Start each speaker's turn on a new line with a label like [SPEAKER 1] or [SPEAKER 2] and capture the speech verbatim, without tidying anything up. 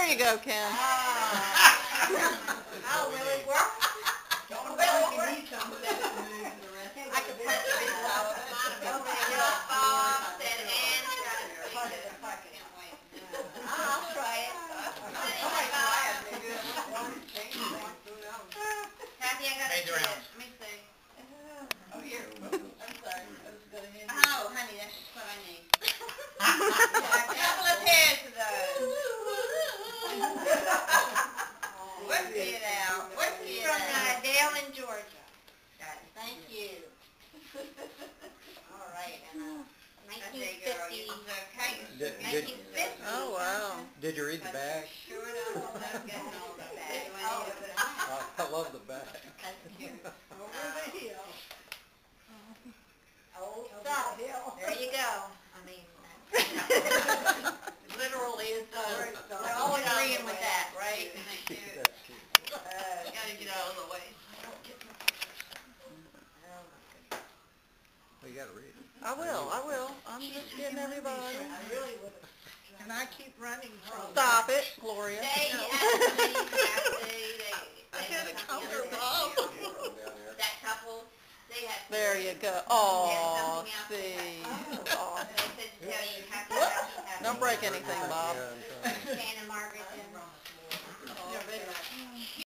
[SPEAKER 1] you go, Ken.
[SPEAKER 2] Oh, will it work? Will it work? I could punch it in the box and Ann's got it fixed. I'll try it. Kathy, I gotta
[SPEAKER 3] Made
[SPEAKER 2] see
[SPEAKER 3] the
[SPEAKER 2] it.
[SPEAKER 3] rounds.
[SPEAKER 2] Let me see.
[SPEAKER 4] Oh, here, I'm sorry, I was gonna hand you.
[SPEAKER 2] Oh, honey, that's just what I need. A couple of pairs of those. What's it out? What's it out? From uh, Dale in Georgia. Got it. Thank you. All right, and uh, nineteen fifty. Okay.
[SPEAKER 3] Did- did-
[SPEAKER 2] nineteen fifty.
[SPEAKER 1] Oh, wow.
[SPEAKER 3] Did you read the back?
[SPEAKER 2] Sure don't. I'm getting all the bag.
[SPEAKER 4] Oh,
[SPEAKER 3] I I love the back.
[SPEAKER 2] That's cute.
[SPEAKER 4] Over the hill.
[SPEAKER 2] Old
[SPEAKER 4] Over
[SPEAKER 2] stuff.
[SPEAKER 4] the hill.
[SPEAKER 2] There you go. I mean, that's- literally it does. We're all agreeing with that, right? Thank you.
[SPEAKER 3] That's cute.
[SPEAKER 2] Uh, gotta get out of the way.
[SPEAKER 3] Well, you gotta read it.
[SPEAKER 1] I will, I will. I'm just getting everybody.
[SPEAKER 4] I really would have. And I keep running from.
[SPEAKER 1] Stop it, Gloria.
[SPEAKER 2] They
[SPEAKER 1] No.
[SPEAKER 2] actually, Kathy, they,
[SPEAKER 1] I
[SPEAKER 2] they
[SPEAKER 1] had
[SPEAKER 2] had
[SPEAKER 1] a
[SPEAKER 2] something
[SPEAKER 1] counter,
[SPEAKER 2] else
[SPEAKER 1] Bob.
[SPEAKER 2] this year. That couple, they had.
[SPEAKER 1] There you go.
[SPEAKER 2] Yeah,
[SPEAKER 1] Oh,
[SPEAKER 2] something else
[SPEAKER 1] see.
[SPEAKER 2] they had.
[SPEAKER 1] Oh.
[SPEAKER 2] They said, to tell you, have to
[SPEAKER 1] Whoop.
[SPEAKER 2] have- have-
[SPEAKER 1] Don't break anything, Bob.
[SPEAKER 3] Yeah, I'm sorry.
[SPEAKER 2] Shannon, Margaret, and